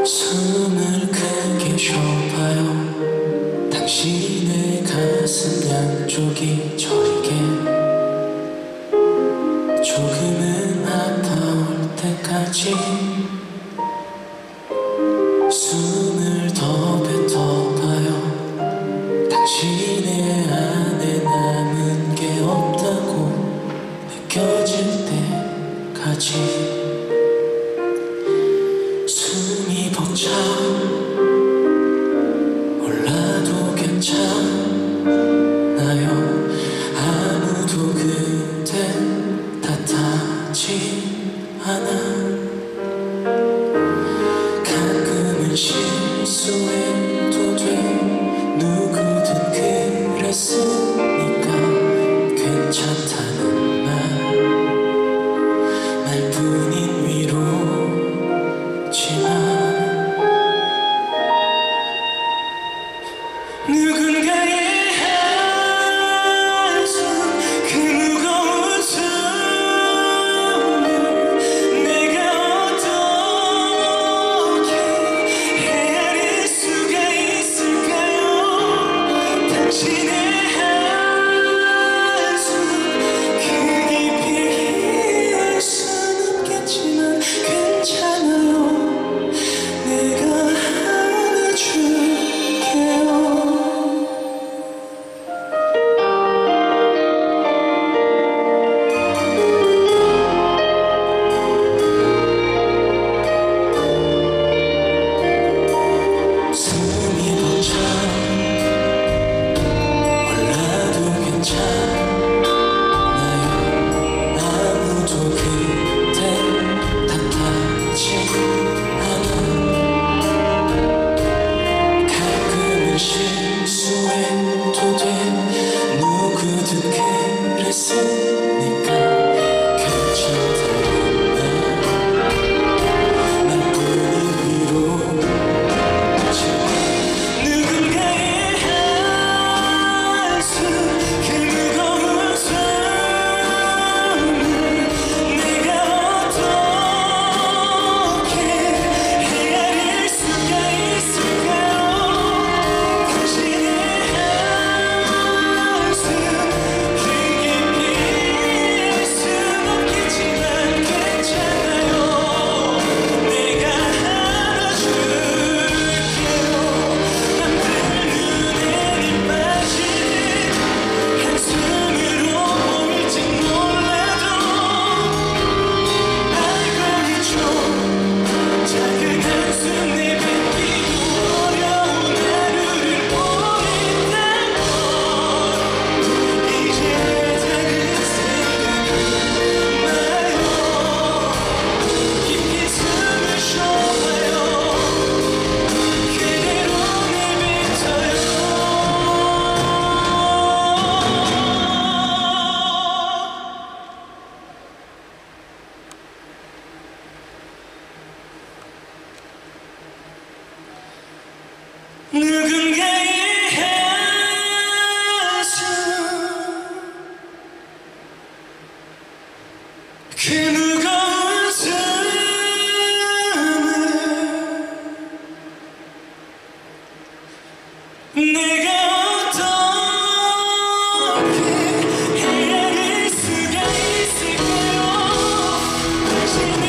숨을 크게 쉬어봐요. 당신의 가슴 양쪽이 저에게 조금은 아파올 때까지 숨을 더 뱉어봐요. 당신의 안에 남은 게 없다고 느껴질 때까지 숨이 벅차 올라도 괜찮아요. 아무도 그댈 탓하지 않아. 가끔은 실수해도 돼. 누구든 그랬으니까 괜찮다는 말뿐인 위로지만 누군가의 한숨 그 무거운 숨을 내가 어떻게 헤아릴 수가 있을까요? 당신의 한숨 그 깊이 이해할 순 없겠지만 괜찮아요. 내가 안아줄게요. 숨이 벅차 올라도 괜찮아요. 아무도 그댈 탓하지 않아. 가끔은 실수해도 돼. 누구든 그랬으니까 괜찮다는 말뿐인 위로지만 누군가의 한숨 그 무거운 숨을 내가 어떻게 헤아릴 수가 있을까요? 당신의 한숨 그 깊이 이해할 순 없겠지만 괜찮아요. 내가 안아줄게요. 남들 눈에는 빠진 한숨으로 보일지 몰라도 알고 있죠. 작은 한숨 내뱉기도 어려운 하루를 보냈다는 걸. 이제 다른 생각은 마요. 깊이 숨을 쉬어봐요. 그대로 내뱉어요. 누군가의 한숨 그 무거운 숨을 내가 어떻게 헤아릴 수가 있을까요? 당신의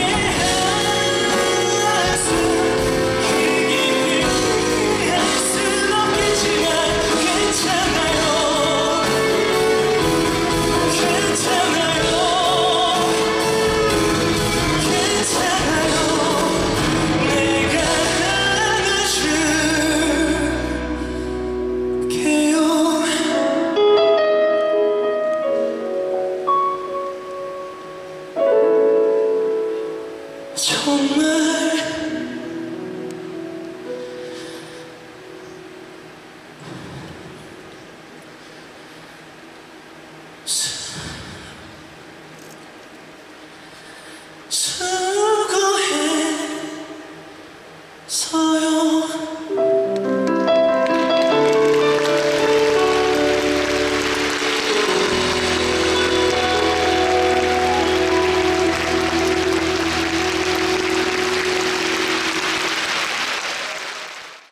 한숨 그 깊이 이해할 순 없겠지만 괜찮아요. 괜찮아요. 괜찮아요. 내가 안아줄게요. 정말 수고했어요.